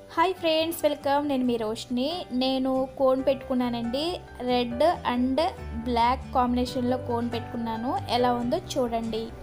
Hi friends, welcome. నేను మీ రోష్ని. నేను cone పెట్టుకున్నానండి. రెడ్ అండ్ బ్లాక్ కాంబినేషన్లో కోన్ పెట్టుకున్నాను. ఎలా ఉందో చూడండి.